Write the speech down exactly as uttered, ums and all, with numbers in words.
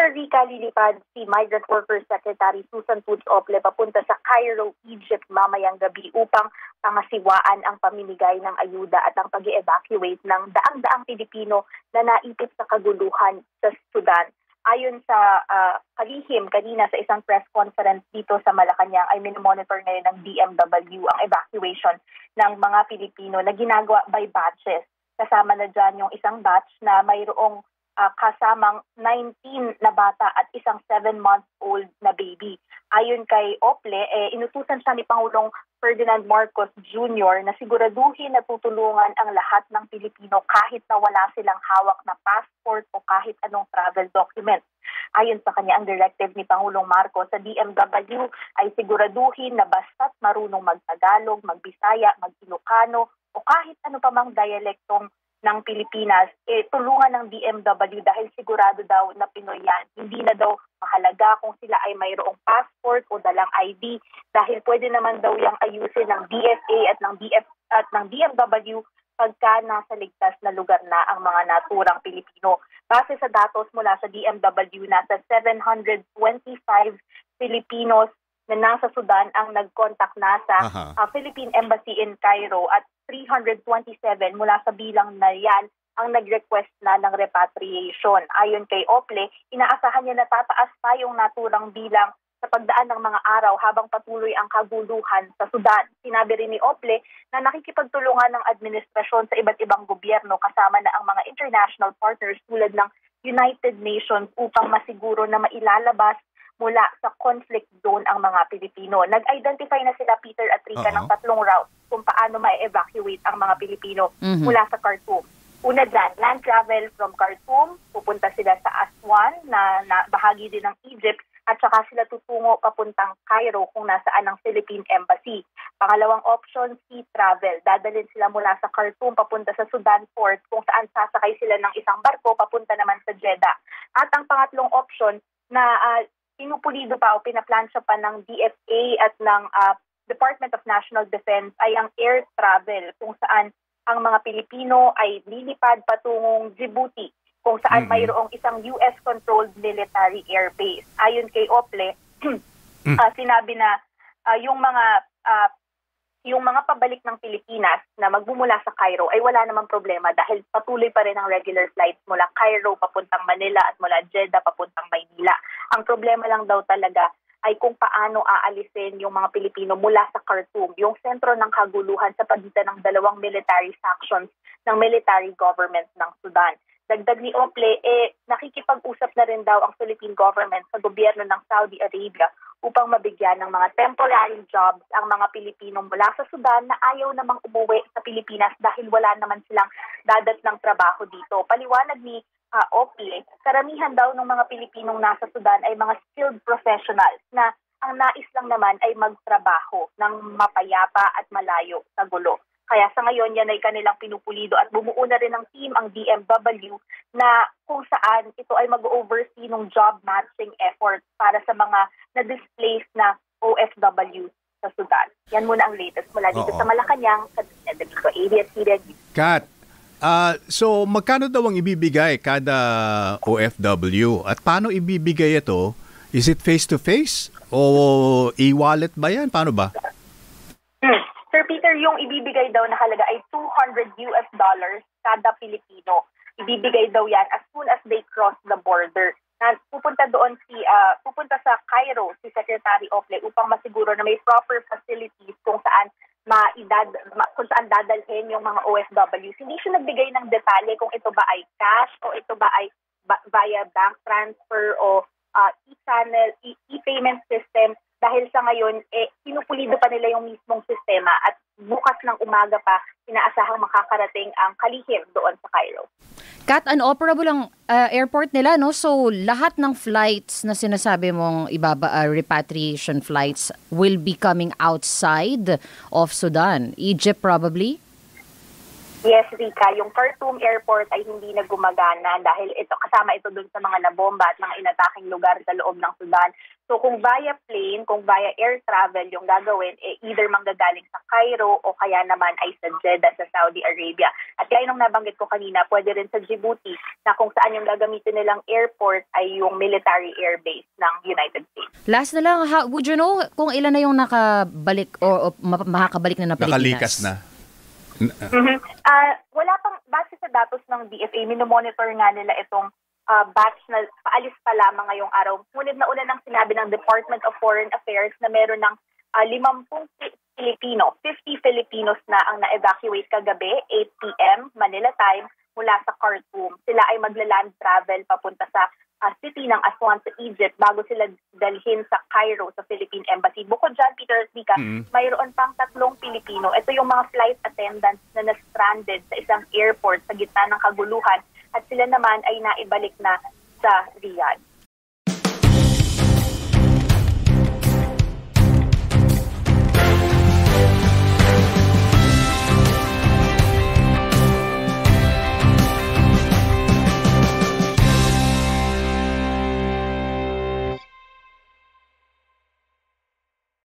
Peter Rica, lilipad si Migrant Workers Secretary Susan Tudj Ople papunta sa Cairo, Egypt mamayang gabi upang pangasiwaan ang pamimigay ng ayuda at ang pag-evacuate ng daang-daang Pilipino na naipit sa kaguluhan sa Sudan. Ayon sa uh, kalihim kanina sa isang press conference dito sa Malacanang ay minomonitor ngayon ng D M W ang evacuation ng mga Pilipino na ginagawa by batches. Kasama na dyan yung isang batch na mayroong Uh, kasamang nineteen na bata at isang seven-month-old na baby. Ayon kay Ople, eh, inutusan siya ni Pangulong Ferdinand Marcos Junior na siguraduhin na tutulungan ang lahat ng Pilipino kahit na wala silang hawak na passport o kahit anong travel document. Ayon sa kanya, ang directive ni Pangulong Marcos sa D M W ay siguraduhin na basta't marunong mag-Tagalog, mag-Bisaya, mag-Ilocano o kahit ano pa mang dialektong ng Pilipinas, eh, tulungan ng D M W dahil sigurado daw na Pinoy yan. Hindi na daw mahalaga kung sila ay mayroong passport o dalang I D dahil pwede naman daw yung ayusin ng D F A at ng D F at ng D M W pagka nasa ligtas na lugar na ang mga naturang Pilipino. Base sa datos mula sa D M W, nasa seven hundred twenty-five Filipinos na nasa Sudan ang nag-contact na sa uh, Philippine Embassy in Cairo at three hundred twenty-seven mula sa bilang na yan ang nag-request na ng repatriation. Ayon kay Ople, inaasahan niya na tataas pa yung naturang bilang sa pagdaan ng mga araw habang patuloy ang kaguluhan sa Sudan. Sinabi rin ni Ople na nakikipagtulungan ng administrasyon sa iba't ibang gobyerno kasama na ang mga international partners tulad ng United Nations upang masiguro na mailalabas mula sa conflict zone ang mga Pilipino. Nag-identify na sila, Peter at Rica, uh-huh. ng tatlong routes kung paano ma-evacuate ang mga Pilipino mm-hmm. mula sa Khartoum. Una dyan, land travel from Khartoum, pupunta sila sa Aswan na, na bahagi din ng Egypt at saka sila tutungo papuntang Cairo kung nasaan ang Philippine Embassy. Pangalawang option, sea travel. Dadalhin sila mula sa Khartoum papunta sa Sudan Port kung saan sasakay sila ng isang barko papunta naman sa Jeddah. At ang pangatlong option na uh, pinupulido pa o pinaplansya pa ng D F A at ng uh, Department of National Defense ay ang air travel kung saan ang mga Pilipino ay lilipad patungong Djibouti kung saan mm-hmm. mayroong isang U S-controlled military airbase. Ayon kay Ople, mm-hmm. uh, sinabi na uh, yung mga uh, yung mga pabalik ng Pilipinas na magmumula sa Cairo ay wala namang problema dahil patuloy pa rin ang regular flights mula Cairo papuntang Manila at mula Jeddah papuntang Maynila. Ang problema lang daw talaga ay kung paano aalisin yung mga Pilipino mula sa Khartoum, yung sentro ng kaguluhan sa pagitan ng dalawang military factions ng military government ng Sudan. Dagdag ni Ople, eh, nakikipag-usap na rin daw ang Philippine government sa gobyerno ng Saudi Arabia upang mabigyan ng mga temporary jobs ang mga Pilipino mula sa Sudan na ayaw namang umuwi sa Pilipinas dahil wala naman silang dadat ng trabaho dito. Paliwanag ni uh, Ople, karamihan daw ng mga Pilipinong nasa Sudan ay mga skilled professionals na ang nais lang naman ay magtrabaho ng mapayapa at malayo sa gulo. Kaya sa ngayon, yan ay kanilang pinupulido at bumuo na rin ng team ang D M W na kung saan ito ay mag-oversee ng job matching effort para sa mga na-displaced na O F W sa Sudan. Yan muna ang latest mula dito Oo. sa Malacanang, sa A B S-C B N. Kat, uh, so magkano daw ang ibibigay kada O F W at paano ibibigay ito? Is it face-to-face o e-wallet ba yan? Paano ba? Hmm. Sir Peter, yung ibibigay daw na halaga ay two hundred U S dollars kada Pilipino. Ibibigay daw yan as soon as they cross the border. Na pupunta doon si uh, pupunta sa Cairo si Secretary Ople upang masiguro na may proper facilities kung saan maidad ma, kung saan dadalhin yung mga O F Ws. Hindi siya nagbigay ng detalye kung ito ba ay cash o ito ba ay ba- via bank transfer o uh, e-channel, e- e-payment system. Dahil sa ngayon, eh, pinupulido pa nila yung mismong sistema at bukas ng umaga pa, inaasahang makakarating ang kalihim doon sa Cairo. Kat, unoperable ang uh, airport nila, no? So, lahat ng flights na sinasabi mong ibaba, uh, repatriation flights will be coming outside of Sudan. Egypt probably? Yes, Rika, yung Khartoum Airport ay hindi na gumagana dahil ito kasama ito dun sa mga nabomba at mga inataking lugar sa loob ng Sudan. So kung via plane, kung via air travel yung gagawin, eh, either manggagaling sa Cairo o kaya naman ay sa Jeddah sa Saudi Arabia. At kaya nung nabanggit ko kanina, pwede rin sa Djibouti na kung saan yung gagamitin nilang airport ay yung military air base ng United States. Last na lang, how, would you know kung ilan na yung nakabalik o, o ma- makakabalik na ng Pilipinas? Nakalikas na. Mm-hmm. Uh, wala pang, base sa datos ng D F A, minomonitor nga nila itong uh, batch na paalis pa lamang ngayong araw. Ngunit na una nang sinabi ng Department of Foreign Affairs na meron ng uh, fifty Filipino, fifty Filipinos na ang na-evacuate kagabi, eight p.m. Manila time, mula sa Khartoum. Sila ay magla-land travel papunta sa uh, city ng Aswan sa Egypt bago sila dalhin sa Cairo sa Philippine Embassy. Bukod dyan, Peter Zika, mm-hmm. mayroon pang tatlong Pilipino. Ito yung mga flight attendants na na-stranded sa isang airport sa gitna ng kaguluhan at sila naman ay naibalik na sa Riyadh.